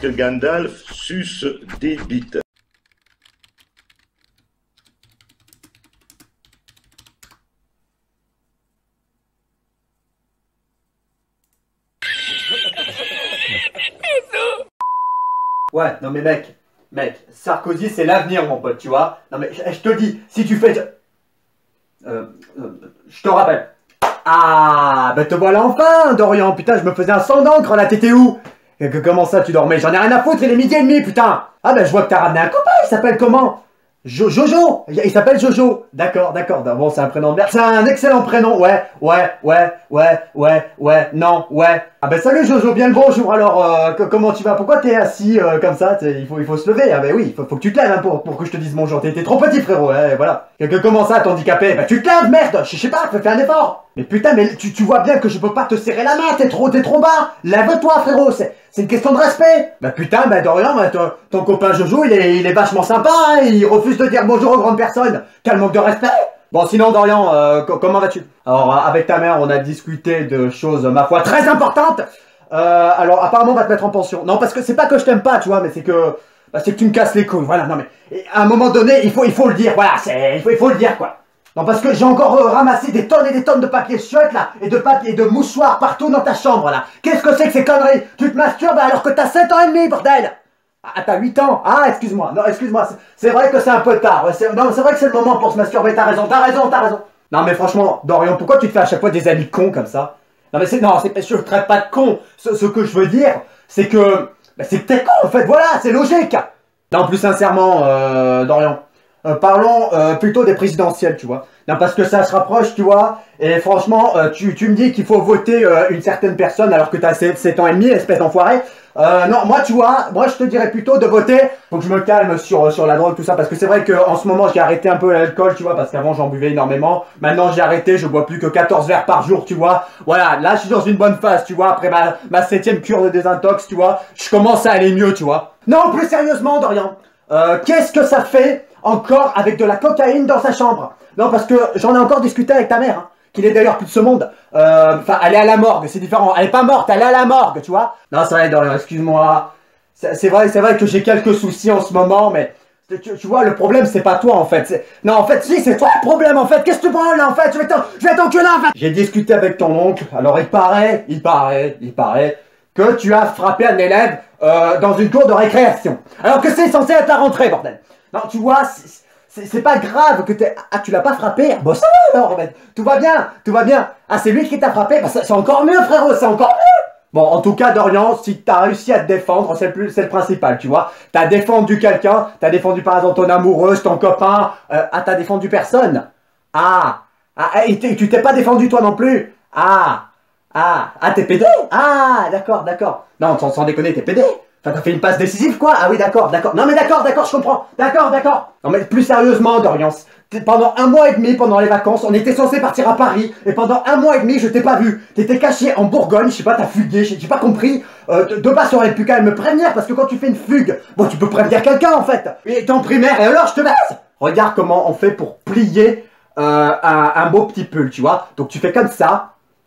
Que Gandalf suce des bites. Ouais, non mais mec, Sarkozy c'est l'avenir mon pote, tu vois. Non mais je te dis, si tu fais... je te rappelle. Ah, bah te voilà enfin, Dorian, putain, je me faisais un sang d'encre là, t'étais où? Comment ça tu dormais? J'en ai rien à foutre, il est 12h30, putain. Ah bah je vois que t'as ramené un copain, il s'appelle comment? Jojo. Il s'appelle Jojo. D'accord. Bon, c'est un prénom de merde. C'est un excellent prénom. Ouais. Non. Ah ben salut Jojo, bien le bonjour. Alors, comment tu vas? Pourquoi t'es assis comme ça? Il faut se lever. Ah ben oui, faut que tu te lèves hein, pour que je te dise bonjour. T'es trop petit frérot, hein, voilà. Comment ça, t'es handicapé? Bah tu te lèves, merde. Je sais pas, fais un effort. Mais putain, mais tu vois bien que je peux pas te serrer la main. T'es trop bas. Lève-toi frérot. C'est une question de respect. Bah putain, bah Dorian, bah, ton copain Jojo, il est vachement sympa, hein, il refuse de dire bonjour aux grandes personnes. Quel manque de respect. Bon sinon Dorian, comment vas-tu? Alors avec ta mère, on a discuté de choses, ma foi, très importantes. Alors apparemment on va te mettre en pension. Non parce que c'est pas que je t'aime pas, tu vois, mais c'est que tu me casses les couilles, voilà, non mais à un moment donné, il faut le dire, voilà, il faut le dire quoi. Non parce que j'ai encore ramassé des tonnes et des tonnes de papier chiottes là, et de papier, de mouchoirs partout dans ta chambre là. Qu'est-ce que c'est que ces conneries? Tu te masturbes alors que t'as 7 ans et demi, bordel! Ah t'as 8 ans? Ah excuse-moi, non excuse-moi, c'est vrai que c'est un peu tard, non c'est vrai que c'est le moment pour se masturber, t'as raison. Non mais franchement, Dorian, pourquoi tu te fais à chaque fois des amis cons comme ça? Non mais je ne traite pas de con, ce que je veux dire, c'est que, c'est que t'es con en fait, voilà, c'est logique. Non plus sincèrement, Dorian. Parlons plutôt des présidentielles, tu vois. Non, parce que ça se rapproche, tu vois. Et franchement, tu me dis qu'il faut voter une certaine personne alors que t'as 7 ans et demi, espèce d'enfoiré. Non, moi, tu vois, moi, je te dirais plutôt de voter. Faut que je me calme sur la drogue, tout ça. Parce que c'est vrai qu'en ce moment, j'ai arrêté un peu l'alcool, tu vois. Parce qu'avant, j'en buvais énormément. Maintenant, j'ai arrêté, je bois plus que 14 verres par jour, tu vois. Voilà, là, je suis dans une bonne phase, tu vois. Après ma 7e cure de désintox, tu vois. Je commence à aller mieux, tu vois. Non, plus sérieusement, Dorian. Qu'est-ce que ça fait encore avec de la cocaïne dans sa chambre? Non, parce que j'en ai encore discuté avec ta mère, hein, qui n'est d'ailleurs plus de ce monde. Enfin, elle est à la morgue, c'est différent. Elle est pas morte, elle est à la morgue, tu vois. Non, c'est vrai, Dorian, excuse-moi. C'est vrai que j'ai quelques soucis en ce moment, mais tu vois, le problème, c'est pas toi, en fait. Non, en fait, si, c'est toi le problème, en fait. Qu'est-ce que tu prends, là, en fait? Je vais t'enculer, en fait. J'ai discuté avec ton oncle. Alors, il paraît que tu as frappé un élève dans une cour de récréation. Alors que c'est censé être la rentrée, bordel. Non, tu vois, c'est pas grave que t'aies... Ah, tu l'as pas frappé? Bon, ça va alors, en fait. Tout va bien. Ah, c'est lui qui t'a frappé? Bah, c'est encore mieux, frérot, c'est encore mieux. Bon, en tout cas, Dorian, si t'as réussi à te défendre, c'est le principal, tu vois. T'as défendu quelqu'un, t'as défendu par exemple ton amoureuse, ton copain. T'as défendu personne. Et tu t'es pas défendu toi non plus. T'es pédé? Ah, d'accord. Non, sans déconner, t'es pédé. Enfin, t'as fait une passe décisive, quoi? Ah oui, d'accord. Non, mais d'accord, je comprends. D'accord. Non, mais plus sérieusement, Dorian, pendant 1 mois et demi, pendant les vacances, on était censé partir à Paris, et pendant 1 mois et demi, je t'ai pas vu. T'étais caché en Bourgogne, je sais pas, t'as fugué, j'ai pas compris. De base, aurait pu quand même me prévenir, parce que quand tu fais une fugue, bon, tu peux prévenir quelqu'un, en fait. Et t'es en primaire, et alors, je te laisse. Regarde comment on fait pour plier un beau petit pull, tu vois. Donc, tu fais comme ça.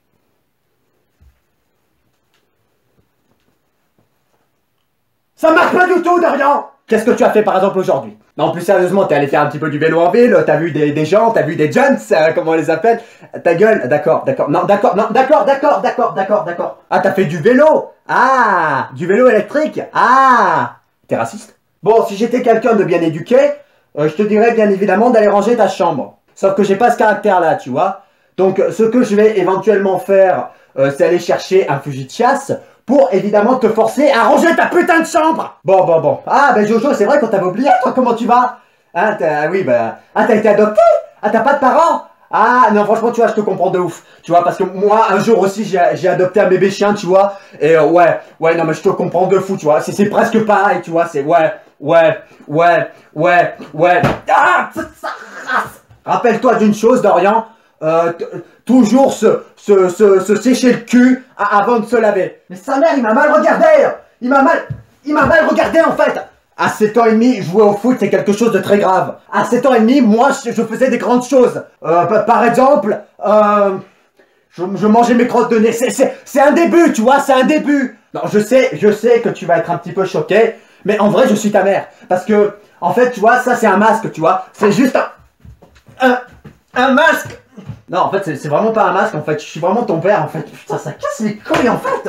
Ça marche pas du tout, Dorian! Qu'est-ce que tu as fait par exemple aujourd'hui? Non, plus sérieusement, t'es allé faire un petit peu du vélo en ville, t'as vu des gens, t'as vu des jeunes, comment on les appelle? Ta gueule, d'accord. Non, d'accord. Ah, t'as fait du vélo? Ah, du vélo électrique? Ah, t'es raciste? Bon, si j'étais quelqu'un de bien éduqué, je te dirais bien évidemment d'aller ranger ta chambre. Sauf que j'ai pas ce caractère-là, tu vois. Donc, ce que je vais éventuellement faire, c'est aller chercher un fusil de chasse pour évidemment te forcer à ranger ta putain de chambre. Bon. Ah, ben Jojo, c'est vrai qu'on t'avait oublié, toi, comment tu vas? Hein, t'as été adopté? Ah, t'as pas de parents? Ah, non, franchement, tu vois, je te comprends de ouf. Tu vois, parce que moi, un jour aussi, j'ai adopté un bébé chien, tu vois. Et ouais, non, mais je te comprends de fou, tu vois. C'est presque pareil, tu vois, c'est ouais. Ah, rappelle-toi d'une chose, Dorian. Toujours se sécher le cul avant de se laver. Mais sa mère, il m'a mal regardé. Il m'a mal regardé en fait. À 7 ans et demi, jouer au foot, c'est quelque chose de très grave. À 7 ans et demi, moi, je faisais des grandes choses. Par exemple, je mangeais mes crottes de nez. C'est un début, tu vois, c'est un début. Non, je sais que tu vas être un petit peu choqué, mais en vrai, je suis ta mère. Parce que, en fait, tu vois, ça c'est un masque, tu vois. C'est juste un masque. Non, en fait, c'est vraiment pas un masque, en fait. Je suis vraiment ton père, en fait. Putain, ça casse les couilles, en fait.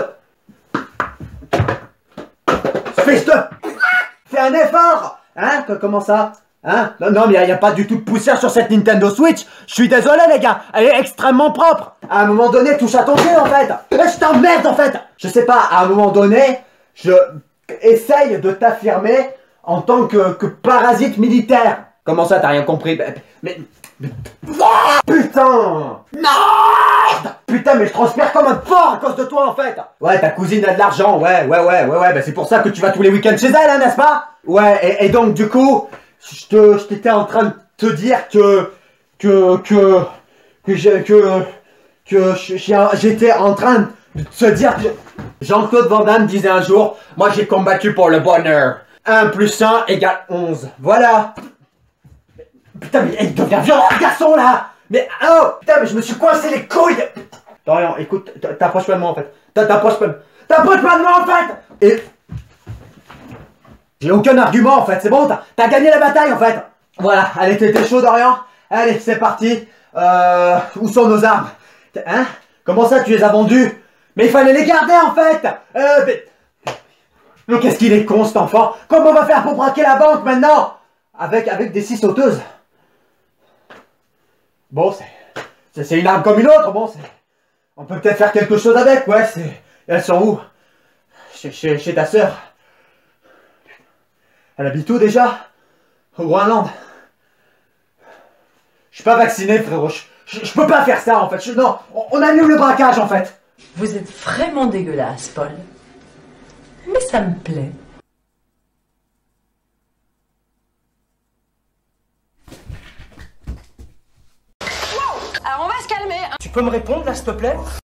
Fils de... Fais un effort. Hein? Comment ça? Hein? Non, mais y a pas du tout de poussière sur cette Nintendo Switch. Je suis désolé, les gars. Elle est extrêmement propre. À un moment donné, touche à ton jeu, en fait. Je t'emmerde, en fait. Je sais pas, à un moment donné, je essaye de t'affirmer en tant que parasite militaire. Comment ça, t'as rien compris? Mais... Putain! Non! Putain, mais je transpire comme un porc à cause de toi, en fait! Ouais, ta cousine a de l'argent, ouais, bah c'est pour ça que tu vas tous les week-ends chez elle, hein, n'est-ce pas? Ouais, et donc, du coup, je t'étais en train de te dire j'étais en train de te dire que Jean-Claude Van Damme disait un jour, moi j'ai combattu pour le bonheur. 1 + 1 = 11. Voilà! Putain, mais il devient violent, le garçon, là! Mais, oh! Putain, mais je me suis coincé les couilles! Dorian, écoute, t'approches pas de moi, en fait. T'approches pas de moi, en fait! Et... j'ai aucun argument, en fait, c'est bon, t'as gagné la bataille, en fait! Voilà, allez, t'es chaud, Dorian? Allez, c'est parti! Où sont nos armes? Hein? Comment ça, tu les as vendues? Mais il fallait les garder, en fait! Mais qu'est-ce qu'il est con, cet enfant! Comment on va faire pour braquer la banque, maintenant? Avec des scies sauteuses. Bon, c'est une arme comme une autre, bon, on peut peut-être faire quelque chose avec, ouais, elles sont où? Chez ta sœur. Elle habite où, déjà? Au Groenland. Je suis pas vacciné, frérot, je peux pas faire ça, en fait, non, on annule le braquage, en fait. Vous êtes vraiment dégueulasse, Paul. Mais ça me plaît. Alors on va se calmer. Tu peux me répondre là, s'il te plaît?